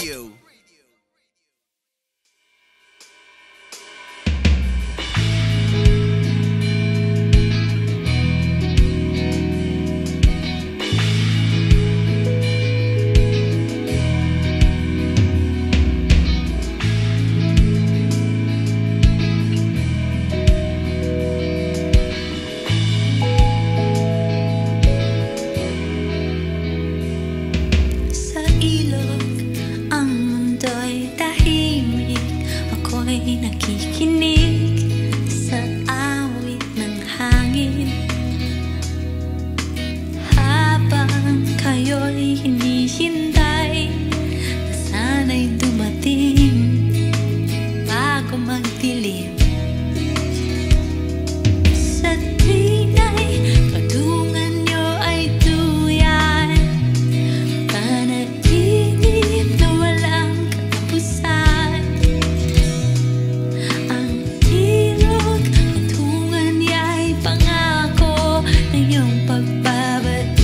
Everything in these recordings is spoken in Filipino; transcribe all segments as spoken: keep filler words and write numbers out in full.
Radio. Sa ilog, ang mundo'y tahimik. Ako'y nakikinig sa awit ng hangin. Habang kayo'y hinihintay na sana'y dumating bago magdilim. Sa tuwina'y kandungan niyo ay duyan. Panaginip na walang katapusan. Ang ilog, hantungan niya'y pangako na yong pagbabalik.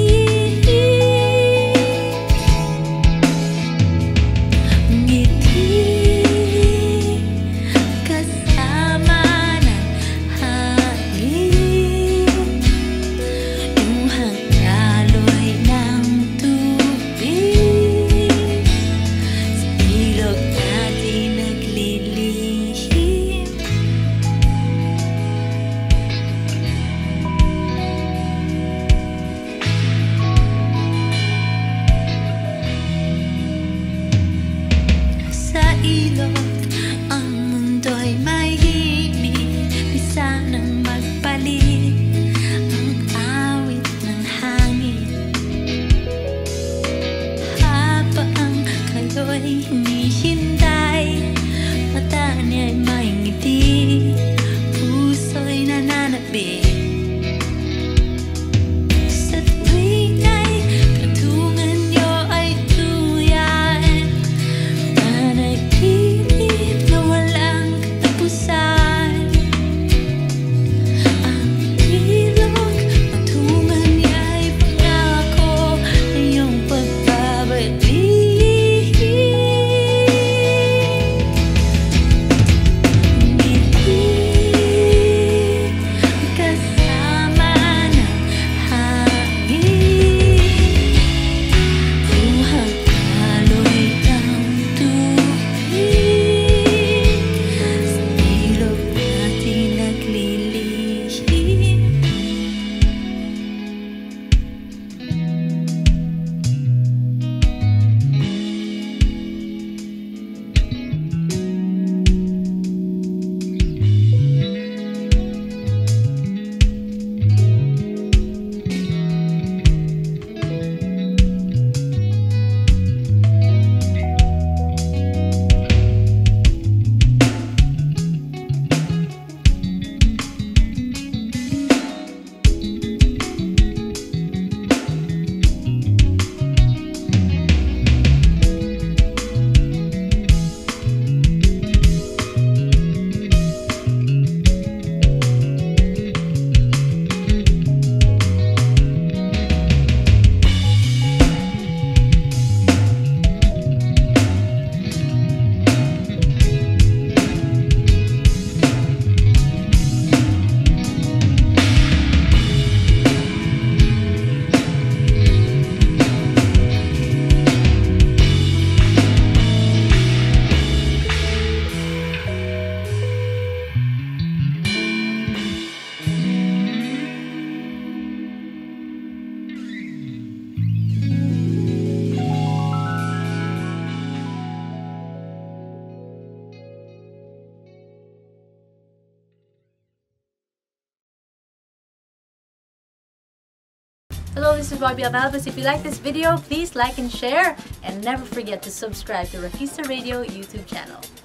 Ngiting, kasama ng hangin. Luhang daloy ng tubig. Sa ilog natin naglilihim. Sa ilog, ang mundo'y may himig. Di sanang magbalik ang awit ng hangin. Habang kayo'y hinihintay, mata niya'y may ngiti, puso'y nananabik. Sa tuwina'y kandungan niyo ay duyan. Panaginip na walang katapusan. Ang ilog, hantungan niya'y pangako na yong pagbabalik. Ngiting, kasama ng hangin. Luhang daloy ng tubig. Sa ilog natin naglilihim. Hello, this is Barbie Almalbis. If you like this video, please like and share, and never forget to subscribe to Rakista Radio YouTube channel.